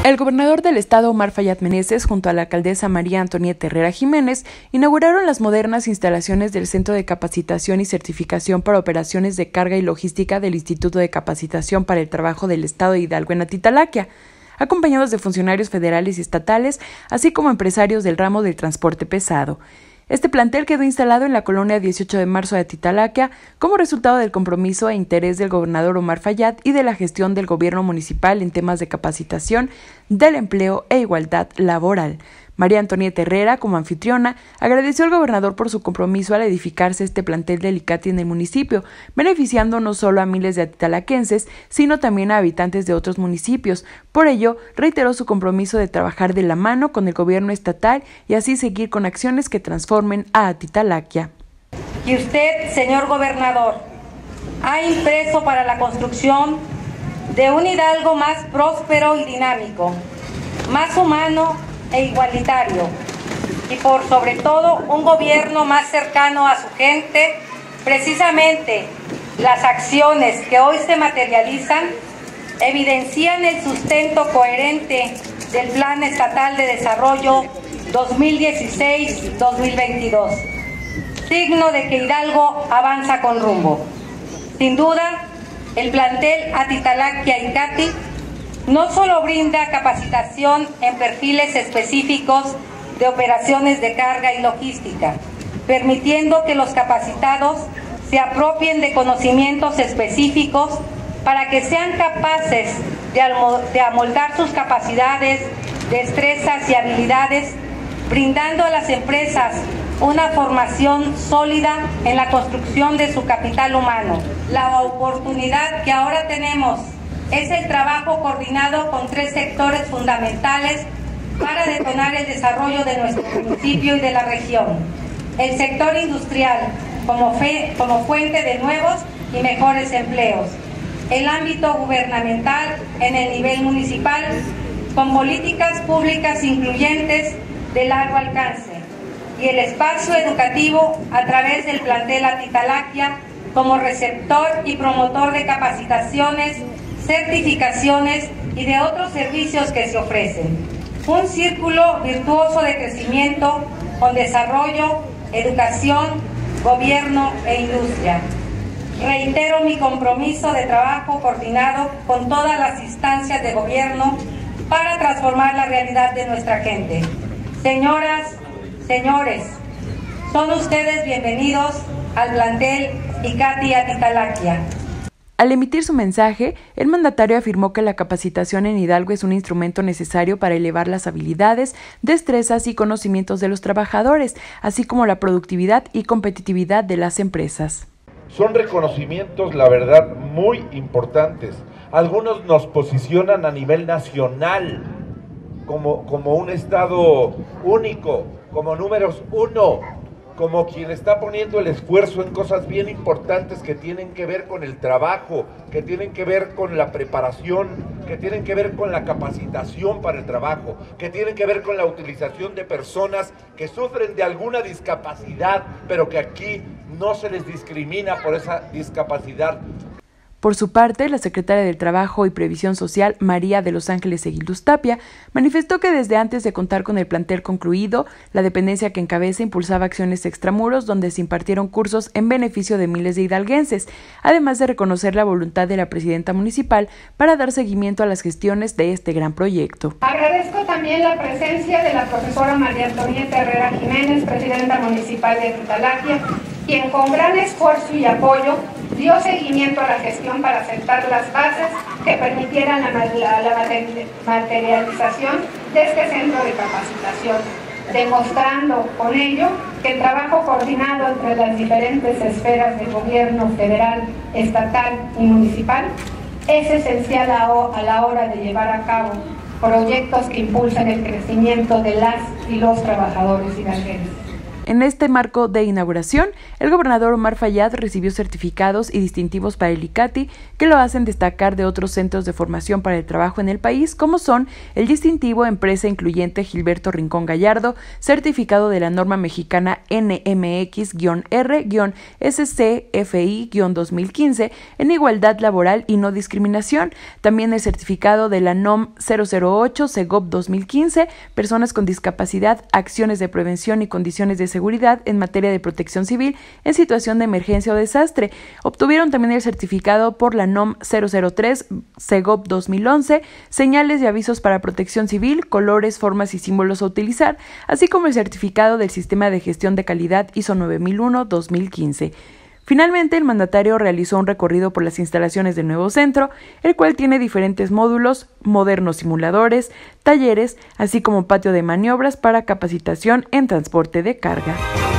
El gobernador del estado, Omar Fayad Meneses, junto a la alcaldesa María Antonieta Herrera Jiménez, inauguraron las modernas instalaciones del Centro de Capacitación y Certificación para Operaciones de Carga y Logística del Instituto de Capacitación para el Trabajo del Estado de Hidalgo en Atitalaquia, acompañados de funcionarios federales y estatales, así como empresarios del ramo del transporte pesado. Este plantel quedó instalado en la colonia 18 de marzo de Atitalaquia como resultado del compromiso e interés del gobernador Omar Fayad y de la gestión del gobierno municipal en temas de capacitación, del empleo e igualdad laboral. María Antonieta Herrera, como anfitriona, agradeció al gobernador por su compromiso al edificarse este plantel del ICATI en el municipio, beneficiando no solo a miles de atitalaquenses, sino también a habitantes de otros municipios. Por ello, reiteró su compromiso de trabajar de la mano con el gobierno estatal y así seguir con acciones que transformen a Atitalaquia. Y usted, señor gobernador, ha impreso para la construcción de un Hidalgo más próspero y dinámico, más humano e igualitario, y por sobre todo un gobierno más cercano a su gente. Precisamente las acciones que hoy se materializan evidencian el sustento coherente del Plan Estatal de Desarrollo 2016-2022, signo de que Hidalgo avanza con rumbo. Sin duda, el plantel Atitalaquia ICATI no solo brinda capacitación en perfiles específicos de operaciones de carga y logística, permitiendo que los capacitados se apropien de conocimientos específicos para que sean capaces de amoldar sus capacidades, destrezas y habilidades, brindando a las empresas una formación sólida en la construcción de su capital humano. La oportunidad que ahora tenemos es el trabajo coordinado con tres sectores fundamentales para detonar el desarrollo de nuestro municipio y de la región. El sector industrial como fuente de nuevos y mejores empleos. El ámbito gubernamental en el nivel municipal con políticas públicas incluyentes de largo alcance. Y el espacio educativo a través del plantel Atitalaquia como receptor y promotor de capacitaciones, certificaciones y de otros servicios que se ofrecen. Un círculo virtuoso de crecimiento con desarrollo, educación, gobierno e industria. Reitero mi compromiso de trabajo coordinado con todas las instancias de gobierno para transformar la realidad de nuestra gente. Señoras, señores, son ustedes bienvenidos al plantel ICATI Atitalaquia. Al emitir su mensaje, el mandatario afirmó que la capacitación en Hidalgo es un instrumento necesario para elevar las habilidades, destrezas y conocimientos de los trabajadores, así como la productividad y competitividad de las empresas. Son reconocimientos, la verdad, muy importantes. Algunos nos posicionan a nivel nacional como un estado único, como números uno, como quien está poniendo el esfuerzo en cosas bien importantes que tienen que ver con el trabajo, que tienen que ver con la preparación, que tienen que ver con la capacitación para el trabajo, que tienen que ver con la utilización de personas que sufren de alguna discapacidad, pero que aquí no se les discrimina por esa discapacidad. Por su parte, la secretaria del Trabajo y Previsión Social, María de los Ángeles Seguildus Tapia, manifestó que desde antes de contar con el plantel concluido, la dependencia que encabeza impulsaba acciones extramuros donde se impartieron cursos en beneficio de miles de hidalguenses, además de reconocer la voluntad de la presidenta municipal para dar seguimiento a las gestiones de este gran proyecto. Agradezco también la presencia de la profesora María Antonieta Herrera Jiménez, presidenta municipal de Atitalaquia, quien con gran esfuerzo y apoyo dio seguimiento a la gestión para sentar las bases que permitieran la materialización de este centro de capacitación, demostrando con ello que el trabajo coordinado entre las diferentes esferas del gobierno federal, estatal y municipal es esencial a la hora de llevar a cabo proyectos que impulsen el crecimiento de las y los trabajadores hidalguenses. En este marco de inauguración, el gobernador Omar Fayad recibió certificados y distintivos para el ICATI que lo hacen destacar de otros centros de formación para el trabajo en el país, como son el distintivo Empresa Incluyente Gilberto Rincón Gallardo, certificado de la norma mexicana NMX-R-SCFI-2015 en igualdad laboral y no discriminación, también el certificado de la NOM 008 CEGOP 2015, personas con discapacidad, acciones de prevención y condiciones de seguridad en materia de protección civil en situación de emergencia o desastre. Obtuvieron también el certificado por la NOM 003 CEGOP 2011, señales y avisos para protección civil, colores, formas y símbolos a utilizar, así como el certificado del Sistema de Gestión de Calidad ISO 9001-2015. Finalmente, el mandatario realizó un recorrido por las instalaciones del nuevo centro, el cual tiene diferentes módulos, modernos simuladores, talleres, así como patio de maniobras para capacitación en transporte de carga.